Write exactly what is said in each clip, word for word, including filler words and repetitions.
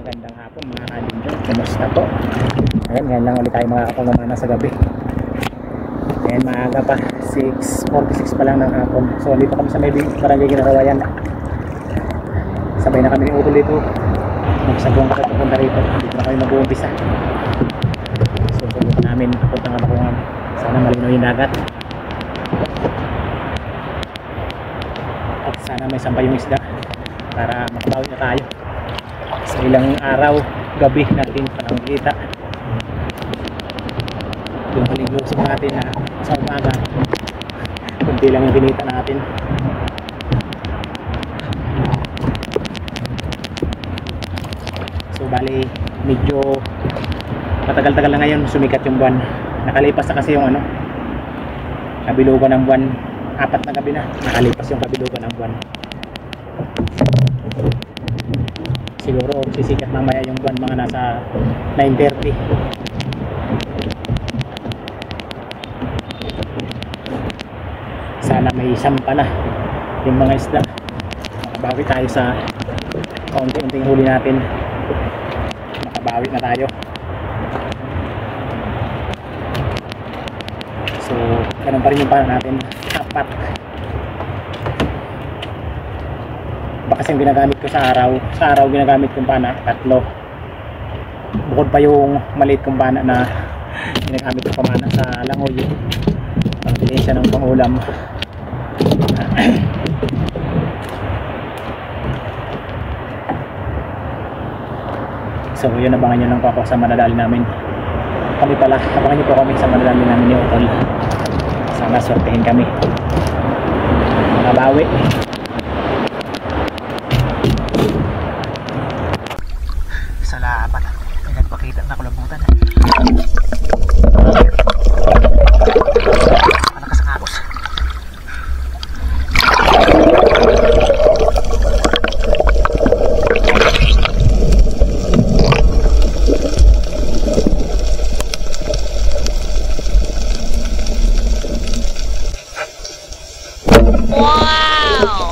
Magandang hapon mga kalinjo. Kumusta po? Ayan, ngayon lang ulit tayo makakapagmamana sa gabi. Ayan, maaga pa. six forty-six pa lang ng hapon. So, dito kami sa may barangay Ginarawayan. Sabay na kami ni Utol dito. Magsagong kami pupunta rito. Dito na kami mag-uumpisa. So, pupunta namin papunta nga Bakungan. Sana malinaw yung dagat. At sana may sampay yung isda para makabawi na tayo sa ilang araw, gabi natin parang kita. Yung paligusog natin na sa umaga, kunti lang yung kinita natin. So bali medyo matagal-tagal na ngayon sumikat yung buwan. Nakalipas na kasi yung ano, kabilugan ng buwan. Apat na gabi na nakalipas yung kabilugan ng buwan. Siguro sisikat mamaya yung buwan mga nasa nine thirty. Sana may sampa na yung mga isda. Makabawi tayo sa kaunti-unting huli natin. Makabawi na tayo. So ganun pa rin yung para natin. Apat. Kasi yung ginagamit ko sa araw, sa araw ginagamit kong pana, tatlo. Bukod pa yung maliit kong pana na ginagamit ko pamana sa langoy, pangbilhin siya ng pangulam. So yun, abangan nyo lang po ako sa manadali namin. Kami pala, abangan nyo po kami sa manadali namin ni Utol. Sana swertehin kami makabawi. Salamat. May nagpakita na kulabutan. Malakas ang agos. Wow!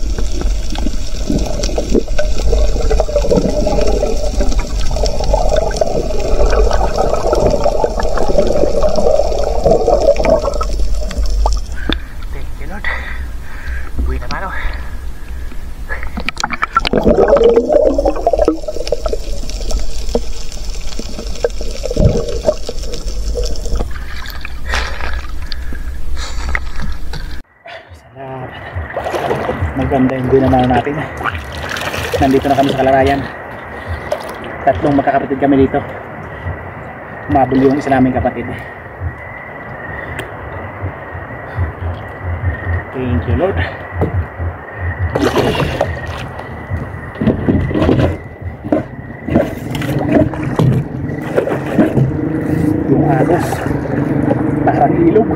Maganda yung dinanaw natin. Nandito na kami sa Kalarayan. Tatlong magkakapatid kami dito. Umabol yung isa naming kapatid. Thank you Lord. Yung agos parang ilog.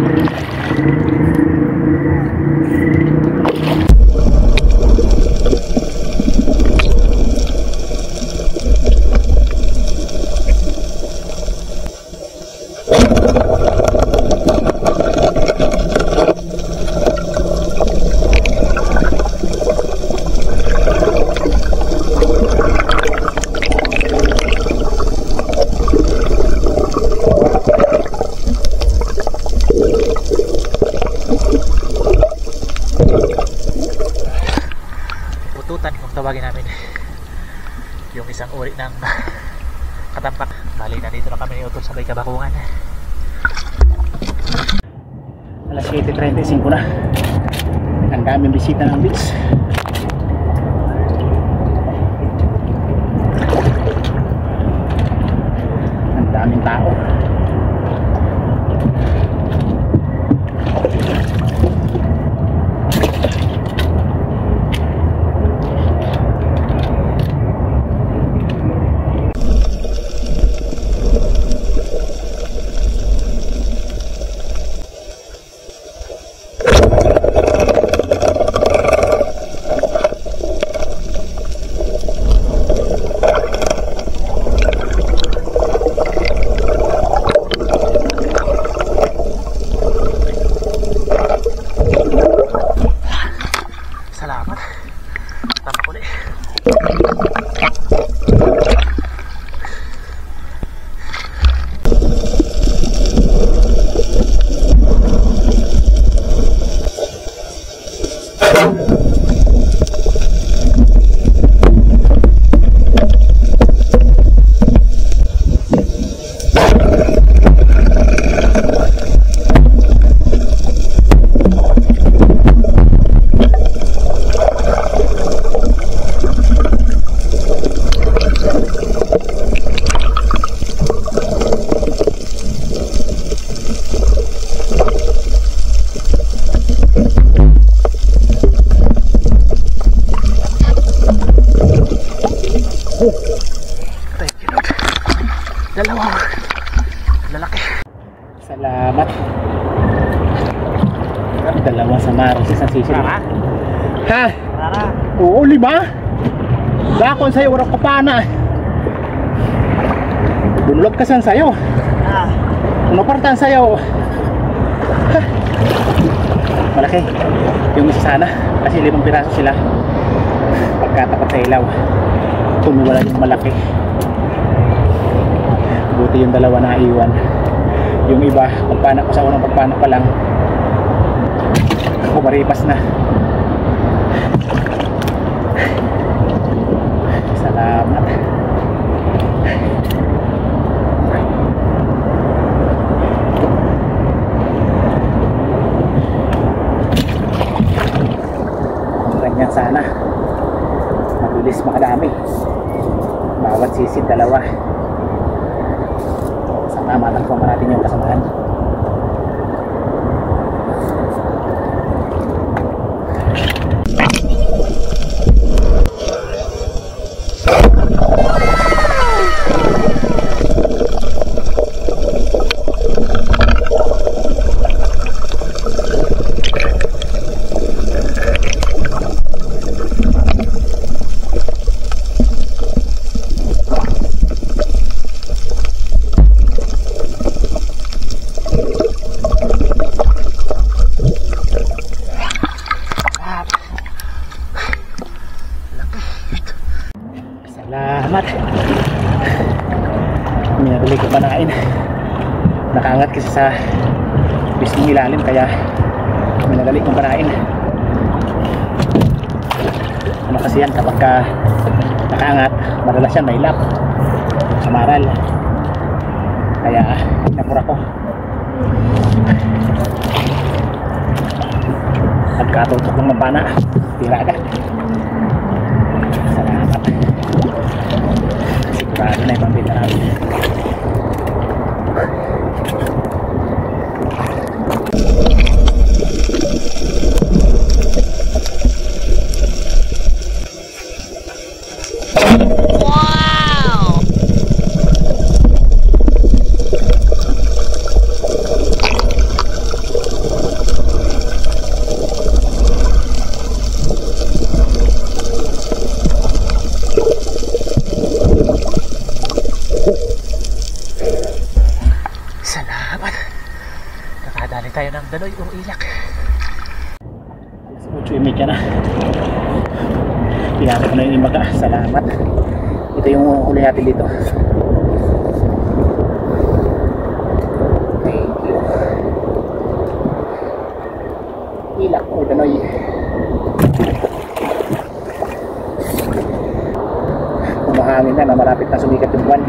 Tawagin namin yung isang uri ng katampak. Bali na dito na kami ni Utol sa may Kabakungan. Alas eight thirty-five na. Ang daming bisita ng beach. Ang daming tao. Dalawang lalaki. Salamat. Dalawang samaros, isang sisig. Tara. Ha? Tara. Oo, lima. Dakon sa'yo, walang kapana. Bunlog ka san sa'yo. Ah. Ano partan sa'yo? Ha? Malaki. Yung isa sana. Kasi limang piraso sila. Pagkatapat sa ilaw, tumiwala yung malaki. Buti yung dalawa na iwan. Yung iba, pagpanak ko sa unang pagpanak pa lang, ako maripas na. Salamat. Ganyan sana. Mabilis makadami. Bawat sisid dalawa. Tama lang po natin yung kasamahan. Salamat. Minadali ko panain. Nakaangat kasi sa mismong ilalim kaya minadali kong panain. Ano kasi yan kapag ka nakaangat, madalas yan may lap sa maral. Kaya napura ko. Pagkatutok ng mapana, tira agad. Salamat. Sigurado na ibang bita natin. Wow! Salamat. Nakadali tayo ng daloy o ilak. Mucho imig ka na. Pinaka ko na yung imaga. Salamat. Ito yung huli natin dito. Thank you. Ilak o danoy. Umahangin na na malapit na sumikat yung buwan.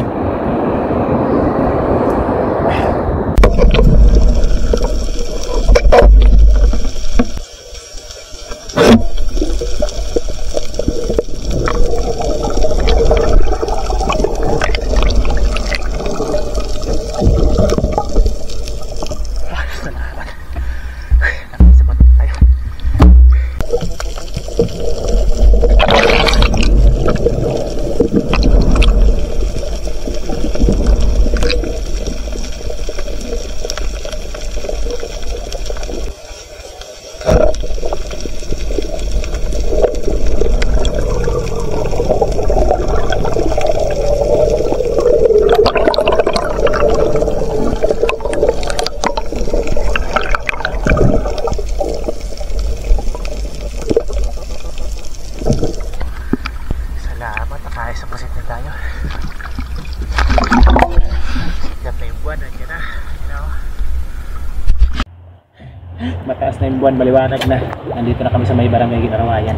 buwan maliwanag na. Nandito na kami sa may barangay Ginarawayan.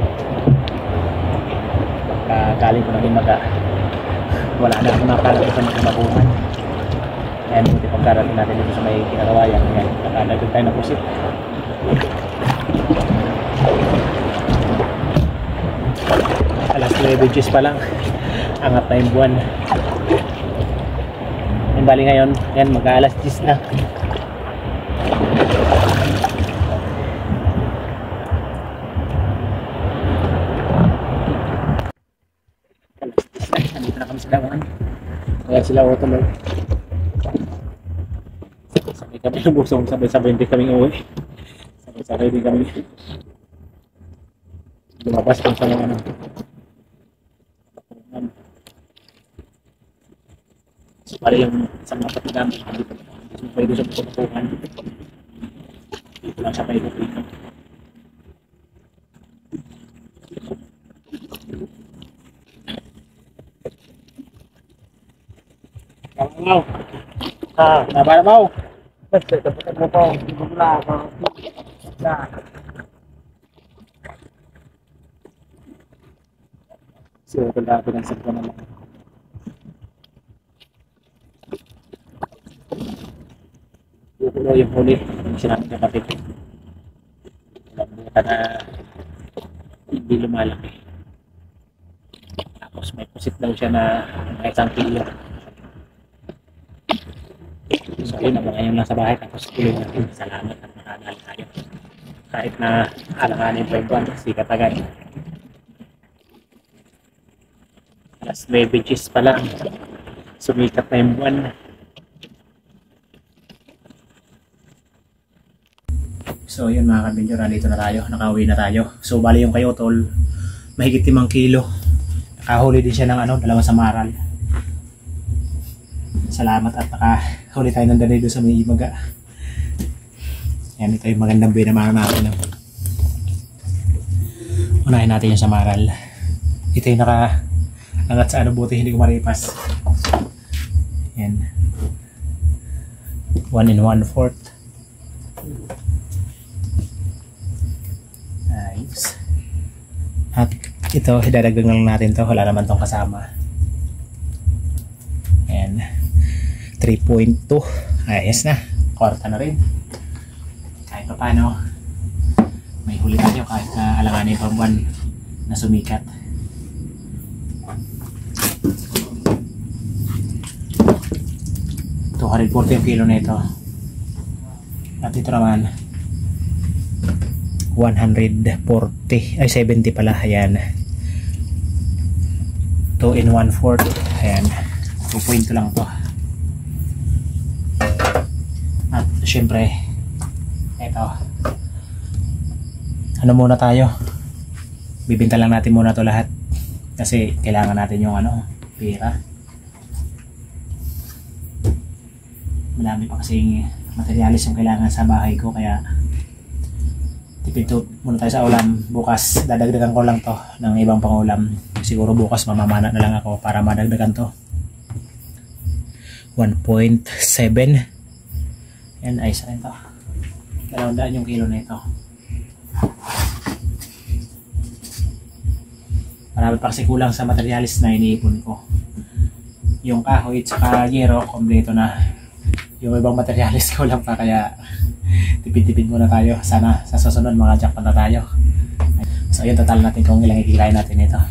Kagaling ko na Himaga, wala na akong nakalagyan ng mabungan. Ayan, buti pagkarating natin dito sa may Ginarawayan. Ayan, nakadagdag tayo ng pusit. Alas nuwebe pa lang, angat na yung buwan. Yung bali ngayon, yan, mag-aalas diyes na. Nandito na kami sa dawan. Kaya sila tuloy. Sabay kami ng busong, sabay-sabay din kami uwi. Sabay-sabay din kami lumabas kung sa mga ano. So, pala yung isang mga pati namin dito. So, pwede sa pupuntuhan. Dito lang siya pwede dito. Wow! Ah, nabara mo! Basta, dapat mo po. Wala ako. Wala. So, wala ako ng sagwa na lang. Pupulo yung huli. Yung sinabi ng kapit. Lambutan na hindi lumalaki. Tapos may pusit daw siya na isang kilo. So yun, abangan yung nasa bahay. Tapos tuloy natin. Salamat at makadali tayo. Kahit na alanganin pa yung buwan, sikat agad. Alas nuwebe pa lang. Sumikat na yung buwan. So yun mga kabinyo, nandito na tayo. Nakauwi na tayo. So bali yung kayotol, mahigit limang kilo. Nakahuli din siya ng ano, dalawang samaral. Salamat at nakahuli tayo ng danay doon sa may Himaga. Yan, ito yung magandang binamara natin. Unahin natin yung samaral. Ito yung naka angat sa ano, buti hindi ko maripas. Yan. One and one fourth. Nice. At ito, idadagdag lang natin to. Wala naman tong kasama. Ayan. three point two. Ayos na. Korta na rin. Kahit pa paano, may huli tayo kahit na alanganin pa buwan na sumikat. two hundred forty yung kilo na ito. At ito naman one hundred forty, ay seventy pala. Ayan, two and one fourth. Ayan, two point two lang to. At syempre ito, ano muna tayo, bibinta lang natin muna to lahat kasi kailangan natin yung ano, pera. Marami pa kasing materialis yung kailangan sa bahay ko, kaya tipid muna tayo sa ulam. Bukas dadagdagan ko lang to ng ibang pangulam. Siguro bukas mamamana na lang ako para madagdagan to. one point seven. Yan, ayos rin to. Dalawang daan yung kilo na ito. Marami pa kasi kulang sa materialis na iniipon ko. Yung kahoy at saka yero, kompleto na. Yung ibang materialis ko lang pa, kaya tipid-tipid muna tayo. Sana sa susunod mga jackpot na tayo. So yun, total natin kung ilang ikilain natin ito.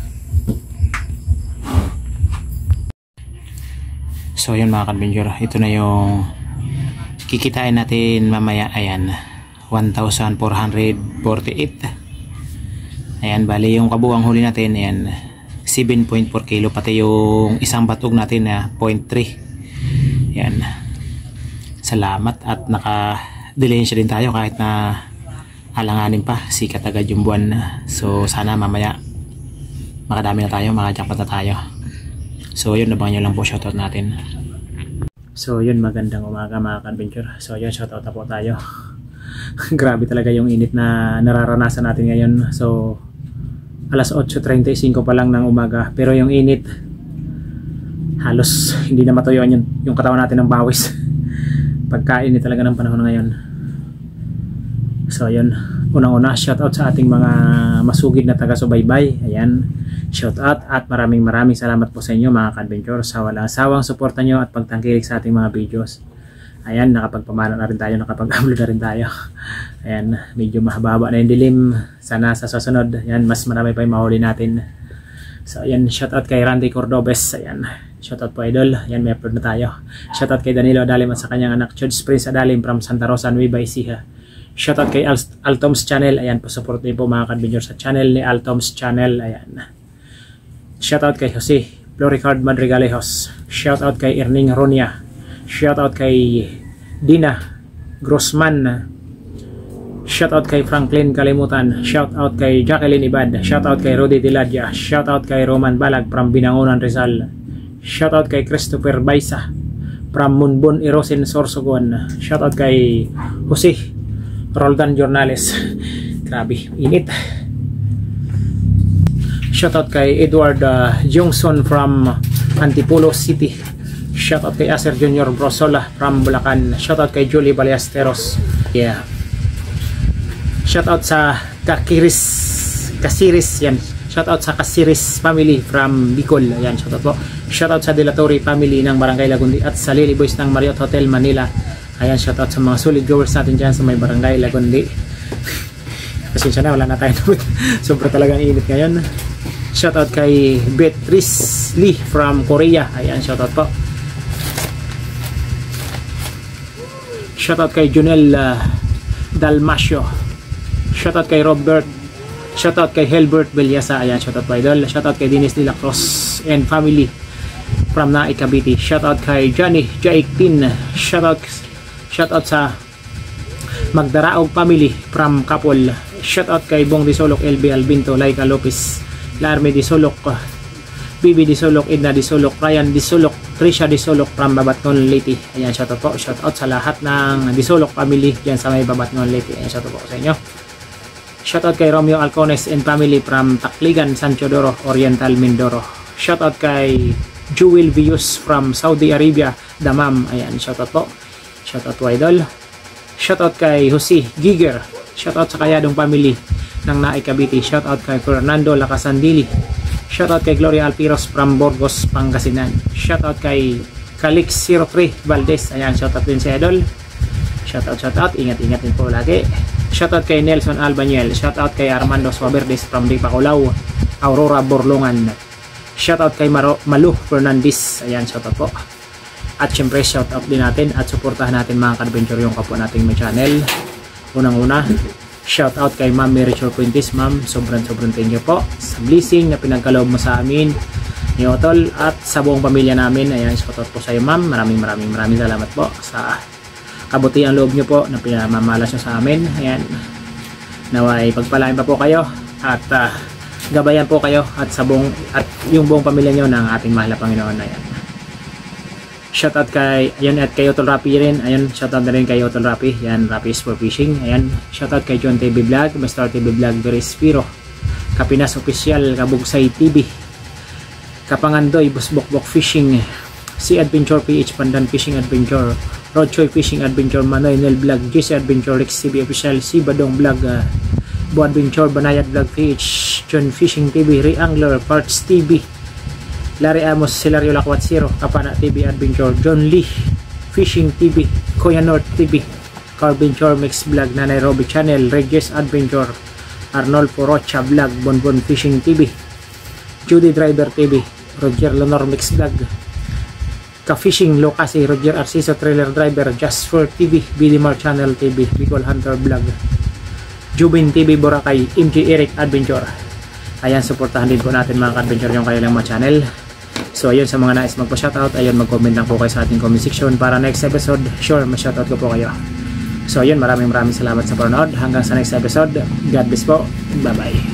So yun mga kadbenjur, ito na yung kikitain natin mamaya. Ayan, one thousand four hundred forty-eight. Ayan, bali yung kabuang huli natin, ayan, seven point four kilo, pati yung isang batog natin na zero point three. Ayan, salamat at naka-delensya din tayo kahit na alanganin pa, sikat agad yung buwan. So sana mamaya makadami na tayo, makajackpot na tayo. So yun, nabangan nyo lang po shoutout natin. So yun, magandang umaga mga ka-adventure. So yun, shoutout na po tayo. Grabe talaga yung init na nararanasan natin ngayon. So alas eight thirty-five pa lang ng umaga, pero yung init halos hindi na matuyuan yung, yung katawan natin ng bawis. Pagkainit talaga ng panahon ngayon. So ayun, unang-una shoutout sa ating mga masugid na taga-subaybay. Ayan, shoutout at maraming maraming salamat po sa inyo mga ka-adventure sa walang sawang suporta nyo at pagtangkilik sa ating mga videos. Ayan, nakapagpamana na rin tayo, nakapag-upload na rin tayo. Ayan, medyo mahaba na yung dilim. Sana sa susunod, ayan, mas marami pa yung mahuli natin. So ayan, shoutout kay Randy Cordobes. Ayan, shoutout po idol. Ayan, may upload na tayo. Shoutout kay Danilo Adalim at sa kanyang anak Chuds Prince Adalim from Santa Rosa, Nueva Ecija. Shoutout kay Al Altoms Channel. Ayan, pa-support din po mga ka-adventure sa channel ni Altoms Channel. Ayan. Shoutout kay Jose Floricard Madrigalejos. Shoutout kay Erning Ronia. Shoutout kay Dina Grossman. Shoutout kay Franklin Kalimutan. Shoutout kay Jacqueline Ibad. Shoutout kay Rudy Diladia. Shoutout kay Roman Balag from Binangonan, Rizal. Shoutout kay Christopher Baisa from Munbon, Irosin, Sorsogon. Shoutout kay Jose Roldan Jornales. Grabe, init. Shoutout kay Edward uh, Johnson from Antipolo City. Shoutout kay Acer Junior Brosola from Bulacan. Shoutout kay Julie Ballesteros. Yeah. Shoutout sa Kakiris Kasiris yan. Shoutout sa Kasiris family from Bicol. Ayan, shoutout po. Shoutout sa Delatori family ng Barangay Lagundi at sa Lily Boys ng Marriott Hotel Manila. Ayan, shoutout sa mga solid viewers natin dyan sa may Barangay Lagundi. Pasensya na, wala na tayo. Sobra talagang init ngayon. Shoutout kay Beatrice Lee from Korea. Ayan, shoutout po. Shoutout kay Junel uh, Dalmasio. Shoutout kay Robert. Shoutout kay Helbert Belyasa. Ayan, shoutout po idol. Shoutout kay Dennis De La Cruz and family from Naik Cavite. Shoutout kay Johnny Jaiktin. Shoutout Shoutout sa Magdaraog family from Kapol. Shoutout kay Bong Disolok, L B Albinto, Laika Lopez, Larme Disolok, Bibi Disolok, Edna Disolok, Ryan Disolok, Trisha Disolok from Babatnon, Leyte. Ayan, shoutout po. Shoutout sa lahat ng Disolok family dyan sa may Babatnon, Leyte. Ayan, shoutout po sa inyo. Shoutout kay Romeo Alcones and family from Takligan, San Teodoro, Oriental, Mindoro. Shoutout kay Jewel Vius from Saudi Arabia, Damam. Ayan, shoutout po. Shoutout po idol. Shoutout kay Jose Giger. Shoutout sa Kayadong family ng Naik Cavite. Shoutout kay Fernando Lacasandili. Shoutout kay Gloria Alpiros from Burgos, Pangasinan. Shoutout kay Calix zero three Valdez. Ayan, shoutout din si idol. Shoutout, shoutout. Ingat-ingat din po lagi. Shoutout kay Nelson Albaniel. Shoutout kay Armando Suaverdes from Dipaculaw, Aurora, Borlongan. Shoutout kay Maro, Malu Fernandez. Ayan, shoutout po. At syempre shoutout din natin at suportahan natin mga ka-adventure yung kapwa nating may channel. Unang-una, shoutout kay Ma'am Merichor Puentes. Ma'am, sobrang-sobrang thank you po sa blessing na pinagkaloob mo sa amin ni Otol at sa buong pamilya namin. Ayan, shoutout po sa iyo ma'am. Maraming maraming maraming salamat po sa kabutihan loob nyo po na pinamamalas nyo sa amin. Ayan, naway pagpalain pa po kayo at uh, gabayan po kayo at sa buong at yung buong pamilya nyo ng ating mahal na Panginoon. Ayan, shoutout kay ayun at kay Otol Rapi rin. Ayun, shoutout na rin kay Otol Rapi. Yan, Rapi is for fishing. Ayan, shoutout kay John T V Vlog, Mister T V Vlog, Doris Spiro, Kapinas Official, Kabugsay T V, Kapangandoy, Busbokbok Fishing, Si Adventure P H, Pandan Fishing Adventure, Rodchoy Fishing Adventure, Manoy Nel Vlog, J C Adventure, Rex C B Official, Si Badong Vlog, uh, Bo Adventure, Banayad Vlog P H, John Fishing T V, Reangler, Parts T V, Larry Amos, Silario Lakwat Zero, Kapana T V Adventure, John Lee Fishing T V, Kuya North T V, Carventure Mix Vlog, Nanay Robby Channel, Regis Adventure, Arnolfo Rocha Vlog, Bonbon Fishing T V, Judy Driver T V, Roger Lenor Mix Vlog, Ka-Fishing Lokasi, Roger Arciso Trailer Driver, Just for T V, Bidimar Channel T V, Bicol Hunter Vlog, Jubin T V Boracay, M J Eric Adventure. Ayan, suportahan din po natin mga ka-adventure yung kanilang mga channel. So ayun, sa mga nais magpa-shoutout, ayun, mag-comment lang po kayo sa ating comment section para next episode, sure, ma-shoutout ko po kayo. So ayun, maraming maraming salamat sa panonood. Hanggang sa next episode, God bless po. Bye bye.